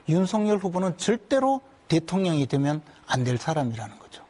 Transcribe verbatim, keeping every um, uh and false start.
윤석열 후보는 절대로 대통령이 되면 안 될 사람이라는 거죠.